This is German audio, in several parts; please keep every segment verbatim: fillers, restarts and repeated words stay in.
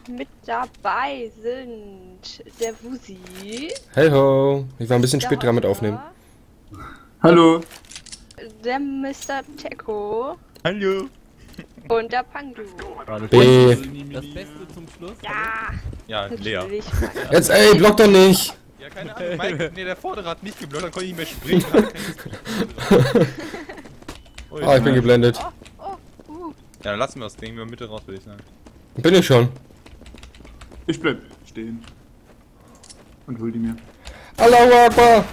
mit dabei sind der Wusi. Hey ho, ich war ein bisschen der spät dran mit Holger, aufnehmen. Hallo. Der Mister Teko Hallo. und der Pandu. B. Das Beste zum Schluss. Ja, Ja, Lea. natürlich. Jetzt ey, block doch nicht! Ja, keine Ahnung. Mike, nee, der Vordere hat nicht geblockt, dann konnte ich nicht mehr springen. Oh, Ah, ich bin geblendet. Oh, oh, uh. Ja, dann lassen wir das Ding in der Mitte raus, würde ich sagen. Bin ich schon. Ich bleib stehen. Und hol die mir. Allahu Akbar!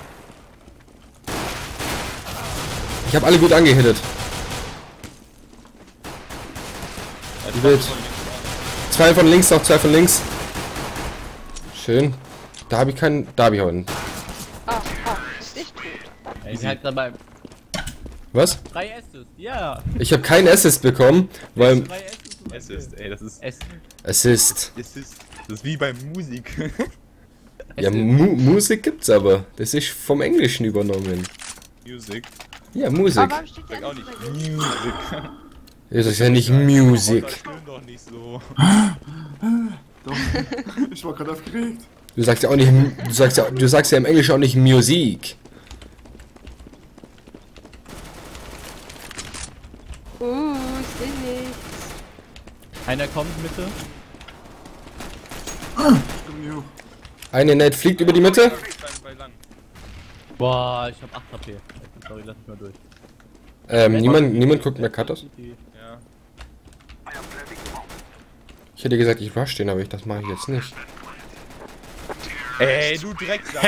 Ich habe alle gut angehittet. Ja, Wie wild. Zwei von links, noch zwei von links. Schön. Da habe ich keinen. Da habe ich auch einen. Ah, ah, ist nicht tot. Ey, sie hat dabei Was? drei Assists, ja. Ich habe keinen Assist bekommen, weil. Drei Assists. Es ist, ey, das ist. Es Assist. Es ist. Das ist wie bei Musik. Ja, Mu Musik gibt's aber. Das ist vom Englischen übernommen. Music. Ja, Musik. Aber warum steht Sag ja auch nicht nicht drin? Music. Das ist ja nicht Music. Das stimmt doch nicht so. Doch. Ich war gerade aufgeregt. Du sagst ja auch nicht. Du sagst ja, du sagst ja im Englischen auch nicht Musik. Uh, ich seh nichts. Einer kommt, Mitte. Komm hier hoch. Eine Nate fliegt über die Mitte. Bei, bei lang. Boah, ich hab acht H P. Sorry, lass mich mal durch. Ähm, niemand, niemand guckt mehr Cutters. Ja. Ich hätte gesagt, ich rush den, aber ich, das mache ich jetzt nicht. Ey, du Drecksack.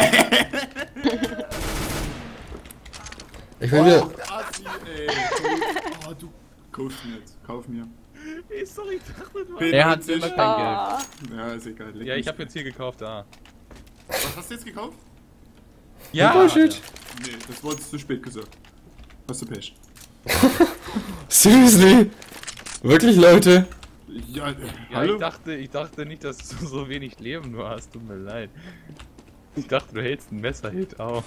Ich will wieder. Assi, ey. Oh, du kaufst mir jetzt. Kauf mir. Ey, sorry, ich dachte du Er hat vierundneunzig. immer kein Geld. Ah, Ja, ist egal. Leg Ja, ich mich. hab jetzt hier gekauft, da. Was hast du jetzt gekauft? Ja. Bullshit. Nee, das wurde zu spät gesagt. Hast du Pech. Seriously? Wirklich, Leute? Ja, äh, Ja, hallo? ich dachte, ich dachte nicht, dass du so wenig Leben nur hast. Tut mir leid. Ich dachte, du hältst einen Messerhit aus.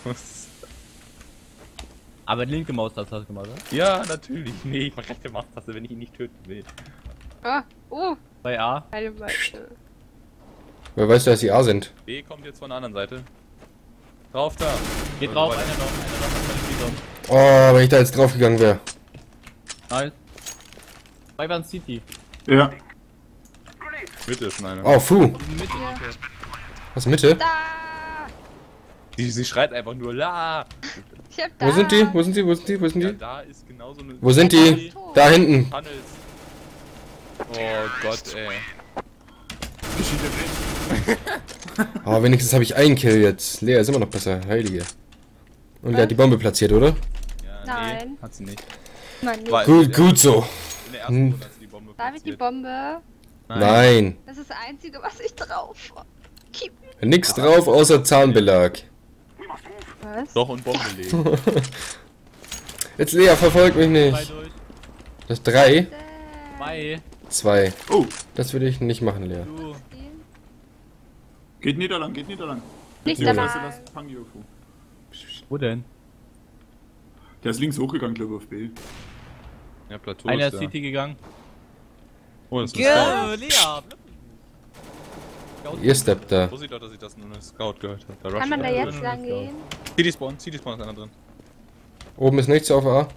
Aber linke Maustaste hast du gemacht, oder? Ja, natürlich. Nee, ich mach rechte Maustaste, wenn ich ihn nicht töten will. ah, uh, Bei A. meine Beine. Wer weiß, dass sie A sind? B kommt jetzt von der anderen Seite. Drauf da. Geht Also drauf, weiter. einer noch, einer noch, einer noch. Oh, wenn ich da jetzt draufgegangen wäre. Nice. Zwei waren City. Ja. Mitte ist schon einer. Oh, Fu. Mitte, Mitte. Was, Mitte? Da! Die, sie schreit einfach nur La. Ich hab da! Wo sind die? Wo sind die? Wo sind die? Wo sind Ja, die? da ist genauso eine. Wo sind die? Da hinten. Tunnels. Oh Gott, ey. Geschieht ja nicht. Oh, wenigstens habe ich einen Kill jetzt. Lea ist immer noch besser. Heilige. Und er hat die Bombe platziert, oder? Ja, Nein. Nee, hat sie nicht. Mann, nicht. Weil- Gut, gut so. In der ersten Hm. Runde hat sie die Bombe Darf ich die platziert. Bombe? Nein. Das ist das Einzige, was ich drauf habe. Keep. Nix drauf außer Zahnbelag. Was? Doch, und Bombe legen. Jetzt Lea, verfolgt mich Zwei nicht. durch. Das drei? Äh, Zwei. Zwei. Oh, Das würde ich nicht machen, Lea. Du. geht niederlang, geht niederlang. Nicht Ja. dabei. Lass, lass Pangio vor. Wo denn? Der ist links hochgegangen, glaube ich, auf B. Ja, Plateau Einer ist ist da. City gegangen. Oh, das ist ein Ja, Scout. Lea. Ihr steppt da. So sieht doch, dass ich das nur eine Scout gehört habe. Da Kann man da rusht jetzt lang gehen? City Spawn, City Spawn ist einer drin. Oben ist nichts auf A.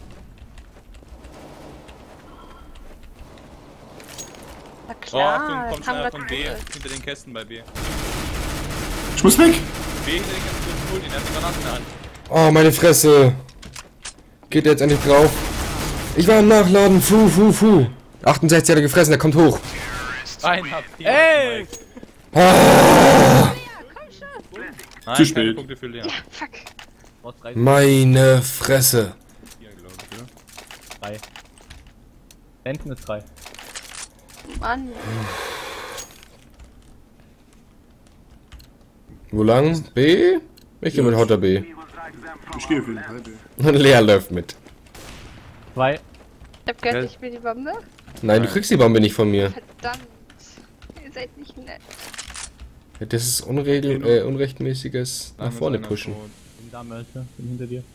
Na Oh, klar, Achtung, kommt das haben schneller wir von B. cool. Hinter den Kästen bei B. Ich muss weg! B hinter den Kästen, cool, den hat die Granaten in der Hand. Oh, meine Fresse. Geht der jetzt endlich drauf? Ich war im Nachladen. Fu, fu, fu. achtundsechzig hat er gefressen, der kommt hoch. Ein hab ich. Ey! Ah, Ja, komm schon. Nein, Zu keine spät. Punkte für Lea. Ja, fuck. Brauchst drei. meine Fresse. Hier, glaube ich, oder? Drei. Hinten ist drei. Mann. Wo lang? B? Ich gehe mit Hotter B. Ich gehe auf jeden Fall B. Und Lea läuft mit. Zwei. Ich hab gehört, ich spiel die Bombe. Nein, du kriegst die Bombe nicht von mir. Verdammt. Ihr seid nicht nett. Das ist unregel äh, unrechtmäßiges nach Nein, mit vorne einer pushen. tot. Bin da, Alter. Bin hinter dir.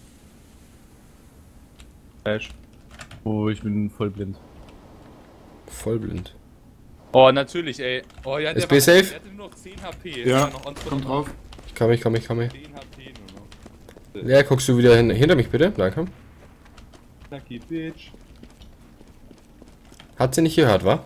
Flash. Oh, ich bin voll blind. Voll blind. Oh, natürlich, ey. Oh, ja, Ist der, B war, safe? der hatte nur noch zehn H P. Ja, Ist noch on komm drauf. Ich komme, ich komme, ich komme. zehn H P nur noch. Ja, guckst du wieder hin, hinter mich bitte? Danke. Lucky Bitch. Hat sie nicht gehört, wa?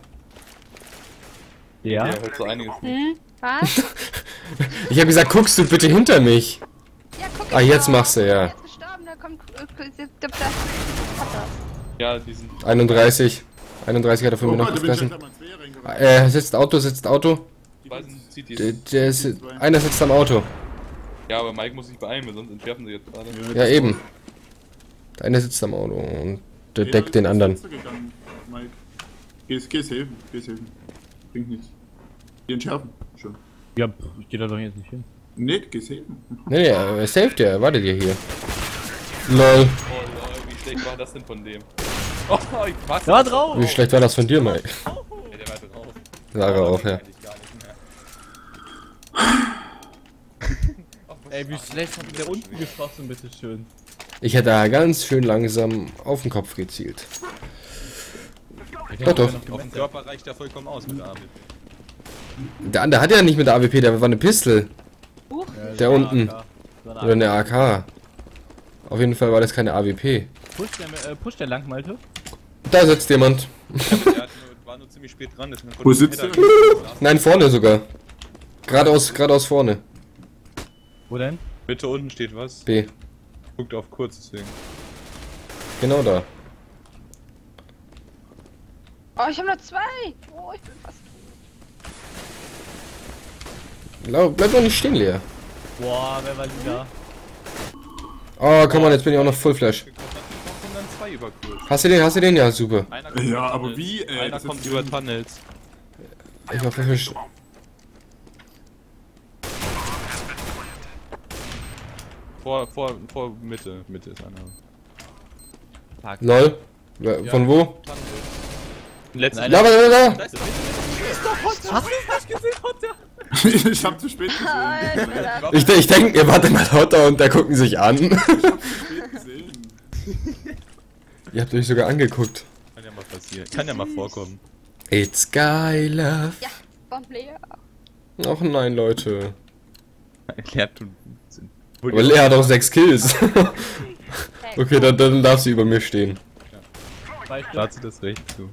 Ja? Ja, hört so einiges nicht. Hm? Was? Ich habe gesagt, guckst du bitte hinter mich? Ja, guck Ah, ich jetzt doch. machst du, ja. Jetzt gestorben, da kommt. äh, Der der- der- hat das. Ja, die sind. einunddreißig. einunddreißig hat er von Oh mir noch Gott, da bin ich gefressen. jetzt einmal ins Wehr reingerannt. Er sitzt Auto, sitzt Auto. Die beiden zieht Der, die. der ist, einer sitzt am Auto. Ja, aber Mike muss sich beeilen, weil sonst entschärfen sie jetzt gerade. Ja, eben. Der eine sitzt am Auto und der Jeder deckt ist den ins anderen. Fenster gegangen, Mike. Geh, geh helfen, geh helfen. Bringt nichts. Die entschärfen, schon. Ja, pff, ich geh da doch jetzt nicht hin. Nee, geh helfen. Nee, nee, er saved ja, wartet ihr hier. Lol. Oh lol, wie schlecht war das denn von dem? Oh, ich was? Der war drauf! Wie schlecht war das von dir, Mike? Ja, der war drauf. Sarah auch, ja. Eigentlich gar nicht mehr. Ey, wie schlecht hat der unten geschossen, bitteschön. Ich hätte da ganz schön langsam auf den Kopf gezielt. Ich Doch, doch. Auf dem Körper reicht der vollkommen aus mit der A W P. Der andere hat ja nicht mit der A W P, der war eine Pistol. Huch. Der unten. A K. So eine Oder eine A K. Auf jeden Fall war das keine A W P. Push der, äh, push der lang, Malte? Da sitzt jemand. Der hat nur, war nur ziemlich spät dran. deswegen Wo konnte sitzt ich der? den Header- Nein, vorne sogar. Geradeaus, geradeaus vorne. Wo denn? Bitte unten steht was. B. Guckt auf kurz, deswegen. Genau da. Oh, ich habe noch zwei. Oh, ich bin fast. Lau- Bleib doch nicht stehen, Lea. Boah, wer war wieder? Oh, komm mal, jetzt bin ich auch noch Full Flash. Und dann zwei über kurz. Hast du den, hast du den? Ja, super. Einer kommt Ja, über aber Tunnels. wie, ey? Einer Das kommt ist über drin. Tunnels. Ich war verfischt. Vor, vor, vor Mitte. Mitte ist einer. Lol. Wer- Von wo? Tunnels. Letzten Nein, Da, da, da, da. Da ist der Hast du das gesehen, Hotter? Ich hab zu spät gesehen. Alter. Ich, ich denke, ihr wartet mal Hotter und der gucken sich an. Ich hab zu spät gesehen. Ihr habt euch sogar angeguckt. Kann ja mal passieren. Kann ja mal vorkommen. It's Guy Love. Ja, kommt Lea. Ach nein, Leute. Lehrt und sind. Aber Lea hat auch sechs Kills. Hey, Okay, dann, dann darf sie über mir stehen. Zwei Stück. Dazu das Recht zu.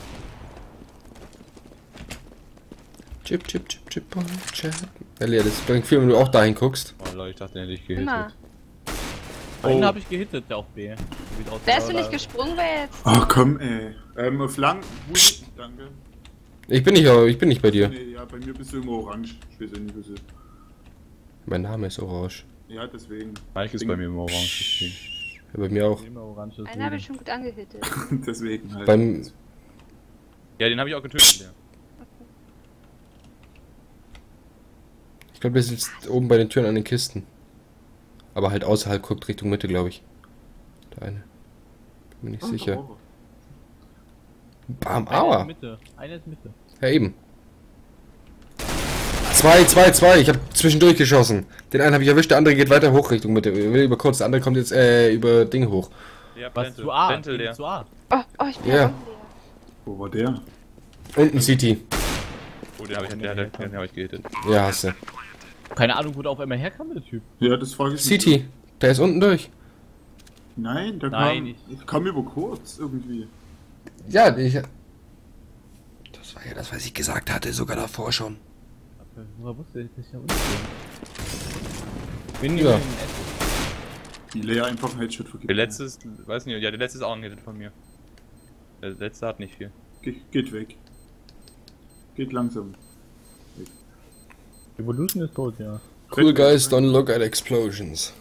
Chip, chip, chip, chip und chat. Ja, Lea, das bringt viel, wenn du auch dahin guckst. Oh Leute, ich dachte, der hätte ich immer. gehittet. Einen Oh. hab ich gehittet, der auch B. Wie draußen Wärst du war, nicht oder? gesprungen, wäre jetzt. Ach komm, ey. Ähm, auf lang. Hut, danke. Ich bin nicht, ich bin nicht bei dir. Nee, ja, bei mir bist du immer orange. Ich weiß ja nicht, was ist. Mein Name ist Orange. Ja, deswegen. Mike ist bei mir im Orange. deswegen. Ja, bei mir auch. Immer oranges Einen habe ich schon gut angehittet. deswegen halt. Beim, Ja, den habe ich auch getötet, ja. ich glaube, der sitzt oben bei den Türen an den Kisten. Aber halt außerhalb, guckt Richtung Mitte, glaube ich. Der eine. Bin mir nicht sicher. Oh, Bam, Einer aua. ist Mitte. Einer ist Mitte. Ja, eben. Zwei, zwei, zwei. Ich habe zwischendurch geschossen. Den einen habe ich erwischt, der andere geht weiter hoch Richtung Mitte. Will über kurz, der andere kommt jetzt äh, über Ding hoch. Ja, Was Bentel. zu A? Bentel, Geh der. zu A. Oh, oh, ich bin Ja. ja. Lea. Wo war der? Unten City. Oh, den habe ich, der, der, den hab ich gehittet. Ja, hast du. Keine Ahnung, wo der auf einmal herkam, der Typ. Ja, das frage ich mich. City. Der ist unten durch. Nein, der Nein, kam. ich- Ich kam über kurz irgendwie. Ja, ich. Das war ja das, was ich gesagt hatte, sogar davor schon. Woher wusste ich, dass ich ja unten bin? Bin Ja. ja. Die Lea einfach einen Headshot vergibt. Der letzte ist, weiß nicht, ja, der letzte ist auch ein Hit von mir. Der letzte hat nicht viel. Ge geht weg. Geht langsam. Evolution ist tot, ja. Cool guys don't look at explosions.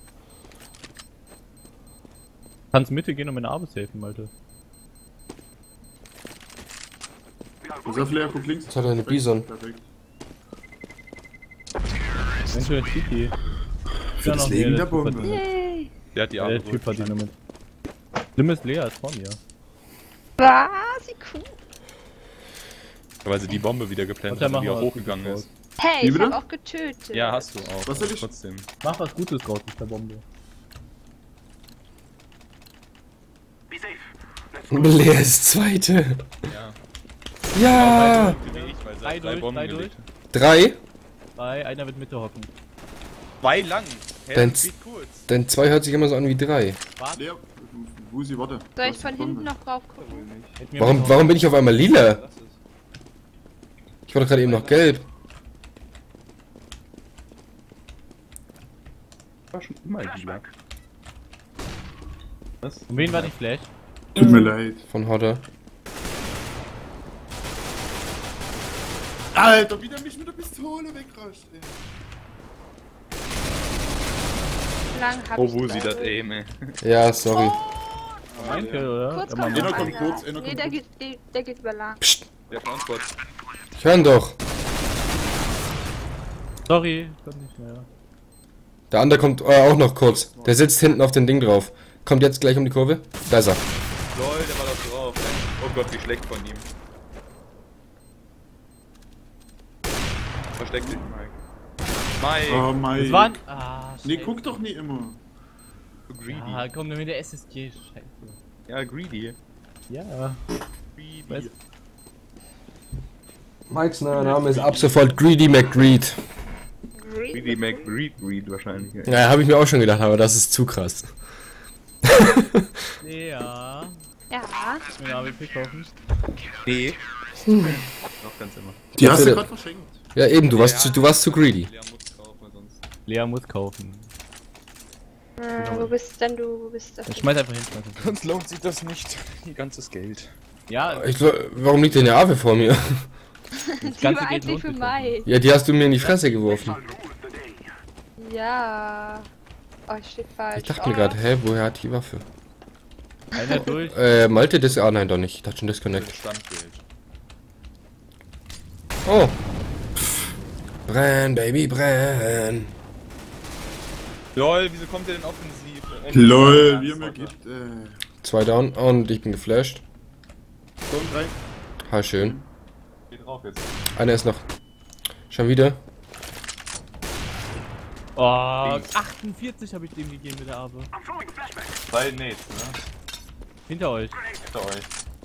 Kannst Mitte gehen und meine Arbeit helfen, Malte. Pass auf, Lea, guck links. Was hat er, eine Bison? Perfekt. Mensch, der Tiki. Für das Legen der Bombe. Yay. Der hat die Ja, Arme der Typ hat die mit. Schlimm ist Lea ist vor mir. Was? Wie cool. weil sie die Bombe wieder geplant Und dann hat, die machen auch wir hochgegangen was ist. Hey, Wie ich bitte? hab auch getötet. Ja, hast du auch. Was soll ich- Trotzdem. Mach was Gutes raus mit der Bombe. Lea ist zweite. Ja. Ja! Wie ich, weil sie Drei hat drei durch, Bomben drei gelegt. Drei? Zwei, einer wird Mitte hocken. Zwei lang. Hä, Dann- das geht kurz. Denn zwei hört sich immer so an wie drei. Warte. Lea, Wusi, warte. Soll ich Was von ist hinten Bombe? noch drauf gucken? Hätten wir Warum, Mitte warum bin ich auf einmal lila? Lass es. Ich war doch gerade eben noch gelb. War schon immer lila. Was? hocken. Und wen war die Flash? Tut mir leid. Von Hodder. Alter, wie der mich mit der Pistole wegrascht, ey. Lang hab Oh, ich wo sie drei. das Aim, ey. Ja, sorry. Mein Kill, oder? Kurz Ja, kommt Einer noch kommt einer. kurz, einer Nee, kommt der kurz. geht, der, der geht über lang. Psst, Der Transport. ich höre ihn doch. Sorry, konnte nicht mehr. Der andere kommt äh, auch noch kurz. Der sitzt hinten auf den Ding drauf. Kommt jetzt gleich um die Kurve. Da ist er. Lol, der war doch drauf, ey. Oh Gott, wie schlecht von ihm. Versteck dich, Mike. Mike, Oh mein. Das waren. Ah, Nee, scheiße. guck doch nie immer. du greedy. Ah, komm, nur mit der S S G. Scheiße. Ja, greedy. Ja. Greedy. Weißt- Mikes neuer Name ist ab sofort Greedy McGreed. Greedy McGreed Greed wahrscheinlich. Ey. Ja, habe ich mir auch schon gedacht, aber das ist zu krass. Ja. Ja. Mir eine A W P kaufen. Nee. Noch ganz immer. Die hast du Ja, gerade verschenkt. Ja, eben, du warst, Ja. zu, du warst zu greedy. Lea muss kaufen, sonst. Lea muss kaufen. Hm, wo bist denn du? Wo bist du? Dann schmeiß einfach hin, schmeiß einfach hin. Sonst lohnt sich das nicht. Ihr ganzes Geld. Ja, Ich, warum liegt denn eine Affe vor mir? das Die ganze war Geld eigentlich lohnt für sich Mai. Ja, die hast du mir in die Fresse geworfen. Ja. Oh, ich stehe falsch. Ich dachte oh. mir gerade, hä, woher hat die Waffe? doch. Einer durch. Äh, Malte, das. Ah, nein, doch nicht. Ich dachte schon Disconnect. Standgeld. Oh. Brenn, Baby, brenn. Lol, wieso kommt der denn offensiv? LOL, wie er mir gibt, äh. Zwei down und ich bin geflasht. Komm rein. Ha, schön. Geht drauf jetzt. Einer ist noch. Schon wieder. Oh, achtundvierzig habe ich dem gegeben mit der Arbe. Zwei Nades, ne? Hinter euch. Hinter euch.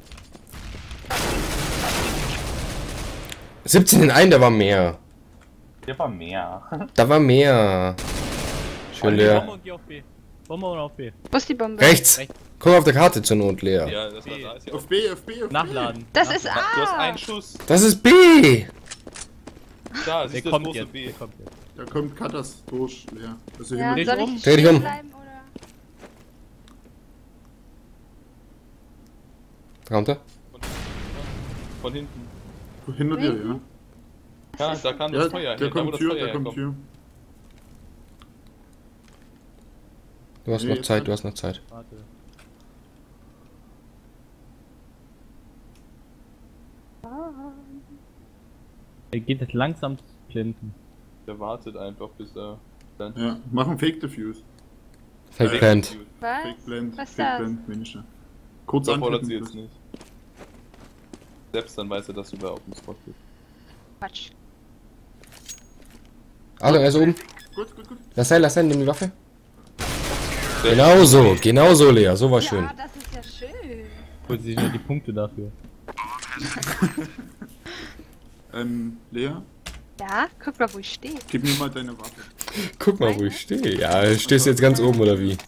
siebzehn in einen, da war mehr. Der war mehr. Da war mehr. Schön Bombe leer. und geh auf B. Bombe und auf B. Wo ist die Bombe? Rechts. Rechts. Guck auf der Karte zur Not, leer. Ja, das war da. Ist ja Auf B, auf B, auf B. Nachladen. Das Nachladen. ist A. Du hast einen Schuss. Das ist B. Da, Der siehst du das kommt große jetzt. B. Der kommt jetzt. Da kommt Katas durch, leer. Also Ja, hin Dreh soll dich um. ich Dreh dich stehen um. bleiben oder? Kommt er? Von hinten. hinter dir, ja. Ja, da kam Ja, das Feuer. der her, da, wo kommt das Tür, Feuer der kommt herkommt. Tür. Du hast Nee, noch jetzt Zeit, nicht. du hast noch Zeit. Warte. Er geht jetzt langsam zu blenden. Der wartet einfach, bis er dann. Ja, mach einen Fake Diffuse. Fake Plant. Was? Fake Blend, Was ist Fake das? Blend, Manager. Kurz Da fordert anklicken. sie jetzt nicht. Selbst dann weiß er, dass du da auf dem Spot bist. Quatsch. Achtung, er ist oben. Gut, gut, gut. Lass sein, lass sein, nimm die Waffe. Genau so, genau so, Lea. So war schön. Ja, das ist ja schön. Holt sich nur die Punkte dafür. Ähm, Lea, Ja, guck mal, wo ich stehe. gib mir mal deine Waffe. Guck mal, wo ich stehe. Ja, stehst du jetzt ganz oben, oder wie?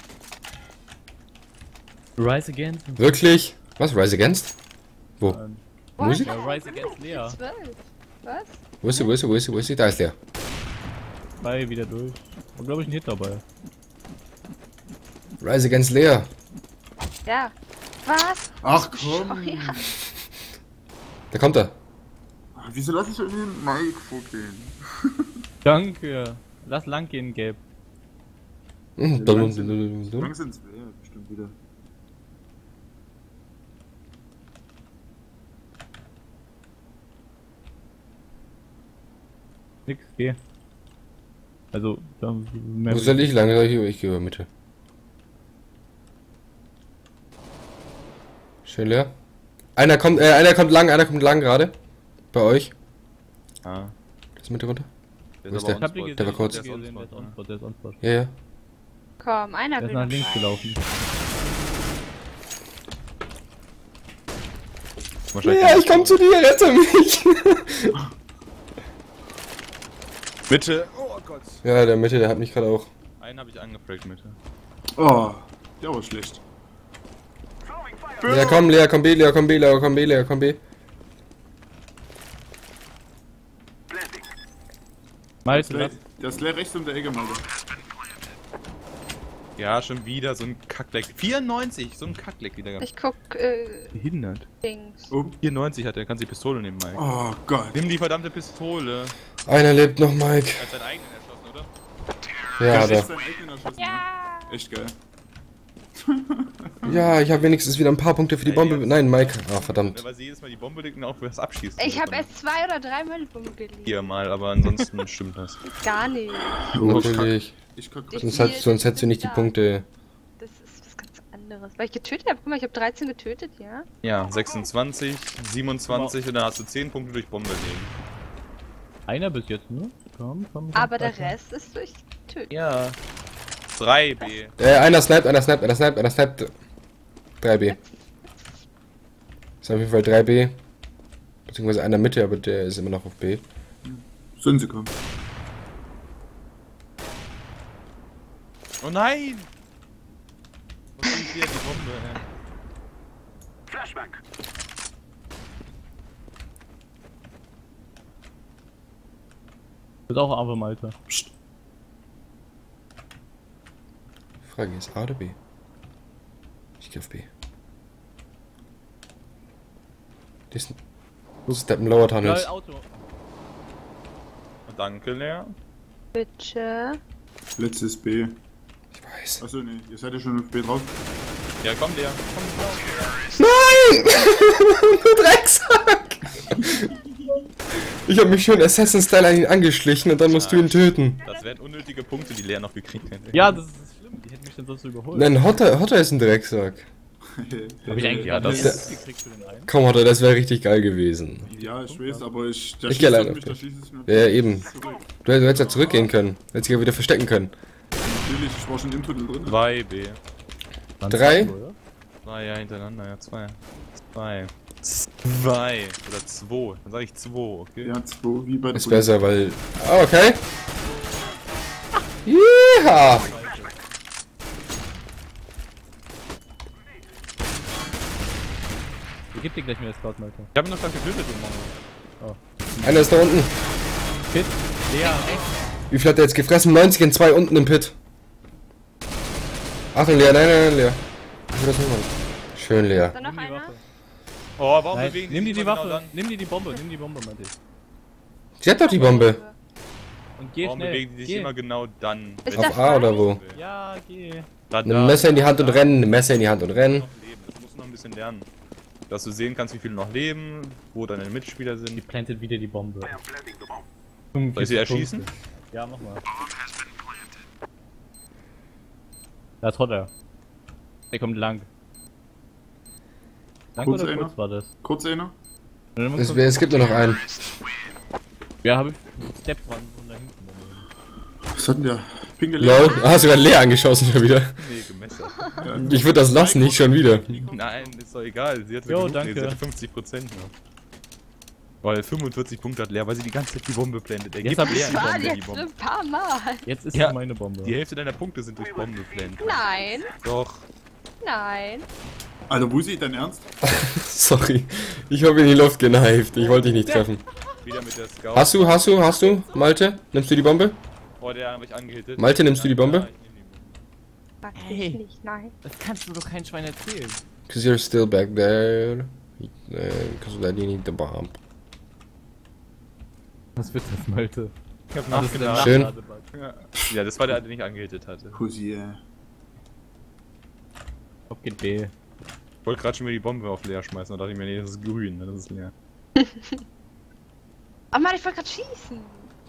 Rise Against. Wirklich? Was? Rise Against? Wo? Ähm, Musik? Ja, Rise Against Lea. zwölf. Was? Wo ist sie, wo ist sie, wo ist sie, wo ist sie? Da ist Lea. Zwei wieder durch. War glaube ich ein Hit dabei. Rise Against Lea. Ja. Was? Ach komm! Oh, ja. Da kommt er. Ah, wieso lass ich irgendwie den Mike vorgehen? Danke. Lass lang gehen, Gabe. Hm, dum, dum, dum, dum, dum. Langsam ins Leer, bestimmt wieder. Nix, geh. Also, da mehr. Wo soll ich lang? Ich, ich gehe über Mitte. Schön leer. Einer kommt, äh, einer kommt lang, einer kommt lang gerade. Bei euch. Ah. Das Mitte runter. Der Wo ist aber der? Ich hab die on-spot. gesehen, Der war kurz. ich hab die gesehen, der ist on-spot, der ist on-spot. Ja, ja. Komm, einer Der will ist nach noch links rein. gelaufen. wahrscheinlich. Ja, ich komm zu dir, rette mich! Mitte. Oh Gott. Ja, der Mitte, der hat mich gerade auch. Einen habe ich angefragt, Mitte. Oh, der war schlecht. Lea, komm, Lea, komm B, Lea, komm B, Lea, komm B, Lea, komm B. Malte, Der was? ist, der ist leer rechts um der Ecke, Malte. Ja, schon wieder so ein Kackleck. vierundneunzig, so ein Kackleck wieder gehabt. Ich guck, äh, Behindert. Dings. Oben. vierundneunzig hat er, kannst die Pistole nehmen, Mike. Oh Gott. Nimm die verdammte Pistole. Einer lebt noch, Mike. Er hat seinen eigenen erschossen, oder? Ja, Der hat hat er. seinen eigenen erschossen. Ja! Ne? Echt geil. Ja, ich habe wenigstens wieder ein paar Punkte für die Bombe. Nein, Mike. Ah, verdammt. Weil sie jedes Mal die Bombe legt und auch was abschießt. Ich habe erst zwei oder drei Müllbomben gelegt. Hier mal, aber ansonsten stimmt das. Gar nicht. Oh, ich kack. Natürlich. Ich kack Ich- grad. Sonst, hat, sonst hättest du nicht die Punkte. Das ist was ganz anderes. Weil ich getötet habe. Guck mal, ich habe dreizehn getötet, ja? Ja, sechsundzwanzig, siebenundzwanzig und dann hast du zehn Punkte durch Bombe legen. Einer bis jetzt, ne? Komm, komm, komm. Aber der weiter. Rest ist durch Töten. Ja. drei B. Äh, einer sniped, einer sniped, einer sniped, einer sniped. drei B. Ist auf jeden Fall drei B. Beziehungsweise einer Mitte, aber der ist immer noch auf B. Sollen sie kommen. Oh nein! Was ist hier die Bombe, ey? Wird auch aber Malte. Psst. Die Frage ist A oder B? Ich geh auf B. Die ist ein Steppen Lower Geil, Tunnels. Auto. Danke, Lea. Bitte. Letztes B. Ich weiß. Achso, ne, ihr seid ja schon auf B drauf. Ja, komm, Lea. Komm, Nein! Du Drecksack! Ich hab mich schön Assassin-Style an ihn angeschlichen und dann musst du ihn töten. Das wären unnötige Punkte, die Lea noch gekriegt hätte. Ja, das ist schlimm. Die hätten mich dann sonst so überholt. Nein, Hotter, Hotter ist ein Drecksack. Hab ich eigentlich Ja, das das ist- gekriegt für den einen? Komm, Hotter, das wäre richtig geil gewesen. Ja, ich weiß, aber ich. Der Ich schießt geh auf alleine mich, auf der dich. schießt es mir Ja, eben. zurück. Du, du hättest ja zurückgehen können. Hättest dich ja wieder verstecken können. Natürlich, ich war schon im Tunnel drin. zwei B. Waren Drei? zwei, oder? Zwei, ja, hintereinander, ja, zwei. Zwei. Zwei. Oder zwei. Dann sag ich zwei, okay? Ja, zwei, wie bei der Ist besser, weil... Ah, okay. Ja. Ich geb dir gleich mir das Scout, Malte. Ich hab ihn noch gar getötet, den Mann. Einer ist da unten. Pit. Lea, rechts. Wie viel hat der jetzt gefressen? neunzig in zwei unten im Pit. Achtung, Lea, nein, nein, nein, Lea. Ich will das nicht machen. Schön, Lea. Ist da noch Nimm die einer? Waffe. Oh, warum Nein, bewegen nimm dir sich die immer Waffe. genau dann? Nimm dir die Bombe. Nimm die Bombe, Malte. Sie hat doch die Bombe. Und geh Warum schnell. bewegen die sich Geh. immer genau dann? Ist wenn das Auf A oder wo? Ja, geh. Da, Nimm ein Messer in die Hand und rennen. Ein Messer in die Hand und rennen. Noch leben. Das musst du noch ein bisschen lernen. Dass du sehen kannst, wie viele noch leben, wo deine Mitspieler Die sind. plantet wieder die Bombe. Soll ich sie erschießen? Ja, mach mal. Da ist Hotter. Der kommt lang. Lang Kurz oder einer. kurz war das? Kurz einer. Oder muss Es, man- es gibt nur noch einen. Ja, hab ich. Step dran und da hinten. Was hat denn der? Pinke Lol. Ah, hast sogar Lea angeschossen schon wieder. Nee, gemessert. Ich würde das lassen, nicht schon wieder. Nein, ist doch egal. Sie hat Jo, genug, danke. nee, sie hat fünfzig Prozent noch. Weil fünfundvierzig Punkte hat Lea, weil sie die ganze Zeit die Bombe blendet. Er Jetzt gibt hab Lea ich- Das die war Bombe, die jetzt Bombe. ein paar Mal. Jetzt ist Ja. ja meine Bombe. Die Hälfte deiner Punkte sind durch Bombe blendet. Nein, Doch. nein. Alter, wo ist dein Ernst? Sorry. Ich habe in die Luft geneift. Ich wollte dich nicht treffen. Wieder mit der Scout. Hast du, hast du, hast du? Malte? Nimmst du die Bombe? Oh, der hat mich angehittet. Malte, nimmst du die Bombe? Ja, ich nehm die Bombe. Mag Hey. ich nicht, nein. Das kannst du doch kein Schwein erzählen. Because you're still back there. Because that you need the bomb. Was wird das, Malte? Ich hab Ah, das ist der nachgedacht. Schön. Nachladebug. Ja. Ja, das war der, der nicht angehittet hatte. Pussy, äh. Auf geht B. Ich wollte gerade schon wieder die Bombe auf Lea schmeißen, da dachte ich mir, nee, das ist grün, ne, das ist leer. Oh Mann, ich wollte gerade schießen.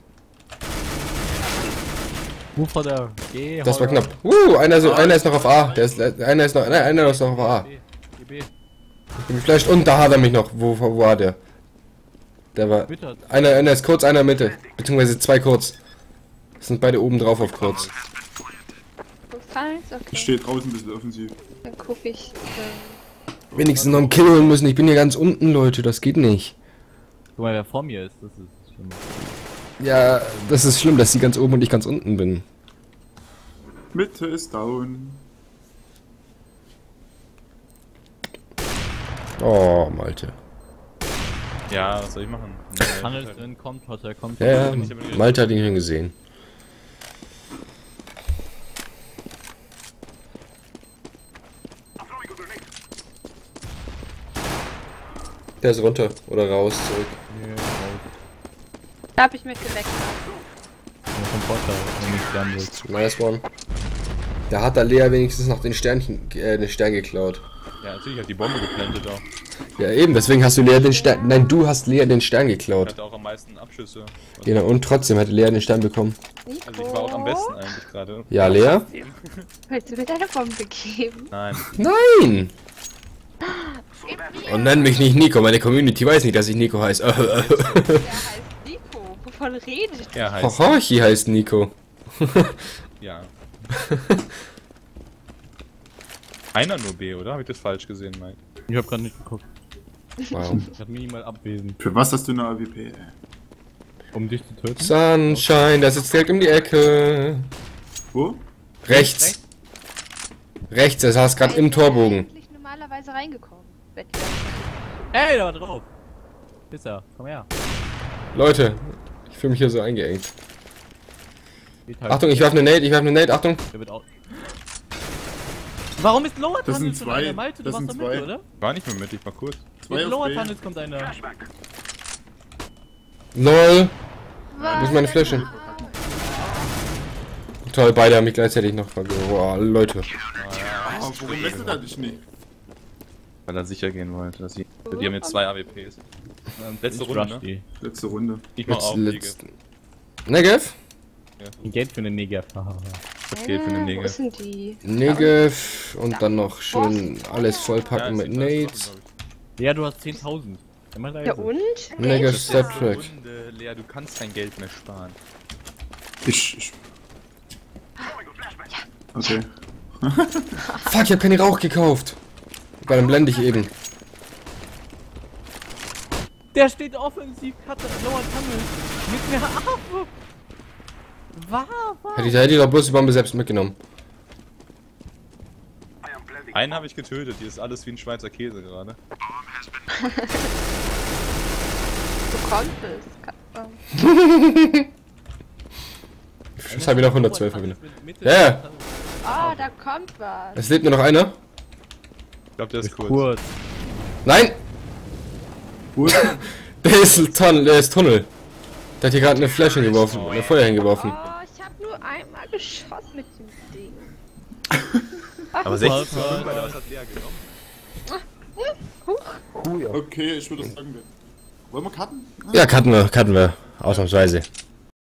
Ruf Hotter. Geh, Das war Hotter. knapp. Uh, einer, so, einer ist noch auf A. Der ist, einer ist noch, nein, einer ist noch auf A. B. Geh B. Ich bin geflasht und da hat er mich noch. Wo, wo war der? Der war. Bitte. Einer, einer ist kurz, einer Mitte. Beziehungsweise zwei kurz. Das sind beide oben drauf auf kurz. Du fallst? Ich Okay. stehe draußen ein bisschen offensiv. Dann guck ich. Ähm, wenigstens noch einen Kill holen müssen. Ich bin hier ganz unten, Leute. Das geht nicht. Guck mal, wer vor mir ist. Das ist schlimm. Ja, das ist schlimm, dass sie ganz oben und ich ganz unten bin. Mitte ist down. Oh, Malte. Ja, was soll ich machen? Tunnel ist drin, kommt, Hotter, kommt. Ja, ja, Malte hat ihn schon gesehen. Der ist runter oder raus, zurück. Nee, raus. Da hab ich mich geweckt. Ja, vom Vorteil, wenn ich sterben willst. Nice one. Da hat der Lea wenigstens noch den Sternchen, äh, den Stern geklaut. Ja, natürlich hat die Bombe geplantet auch. Ja eben, deswegen hast du Lea den Stern, nein, du hast Lea den Stern geklaut. Hatte auch am meisten Abschüsse. Genau, und trotzdem hätte Lea den Stern bekommen. Nico, Also ich war auch am besten eigentlich gerade. Ja, Lea? willst du mir deine Bombe geben? Nein. Nein! Und nenn mich nicht Nico, meine Community weiß nicht, dass ich Nico heiße. Der heißt Nico. Wovon redet ihr? Er heißt. Hochorchi heißt Nico. Ja. Einer nur B, oder? Hab ich das falsch gesehen, Mike? Ich hab grad nicht geguckt. Wow. Ich hab minimal abwesend. Für was hast du eine A W P? Ey? Um dich zu töten? Sunshine, das ist direkt um die Ecke. Wo? Rechts. Rechts, er saß gerade im Torbogen. Eigentlich normalerweise reingekommen. Wettbewerb. Ey, da war drauf! Ist er, komm her. Leute, ich fühle mich hier so eingeengt. Geht halt. Achtung, ich werfe eine Nade, ich werfe eine Nade, Achtung. Der wird auch. Warum ist Lower Das sind Tunnels schon zwei. einer? Malte, du Das warst sind da mit, zwei. oder? War nicht mehr mit, ich war kurz. Zwei Mit auf Lower B. Tunnels kommt einer. Lol. Was? Wo ist meine Flasche? Toll, beide haben mich gleichzeitig noch verloren. Boah, Leute. Oh, warum lässt du da dich nicht? Weil er sicher gehen wollte. Dass sie, die haben jetzt zwei A W Ps. Letzte Ich Runde, rush ne? die. Letzte Runde. Ich mach Letz, auch letz, Liege. Negev? Ein Geld für eine Neger. Das geht für eine Wo Neger. sind die? Negev und dann noch schön alles vollpacken mit Nades. Ja, du hast zehntausend. Immer leise. Ja und? Negev Echt? Step Track. Runde, Lea, du kannst kein Geld mehr sparen. Ich. ich. Okay. Fuck, ich hab keinen Rauch gekauft. Weil dann blende ich eben. Der steht offensiv, hat Lower Tunnel. Mit mir ab. War, war. Hätte ich, hätte ich doch bloß die Bombe selbst mitgenommen. Einen habe ich getötet, hier ist alles wie ein Schweizer Käse gerade. Du konntest. Das habe ich noch hundertzwölf verwendet. Ja, ja. Ah, da kommt was. Es lebt nur noch einer. Ich glaube, der ist kurz. Kurz. Nein! Wo ist er? Der ist Tunnel, der ist Tunnel. Der hat hier gerade eine Flasche hingeworfen, eine Feuer hingeworfen. Oh, ich hab nur einmal geschossen mit dem Ding. Aber sechzig zu fünf, was hat Lea genommen? Okay, ich würde sagen, wir. Wollen wir cutten? Ja, cutten wir, cutten wir. Ausnahmsweise.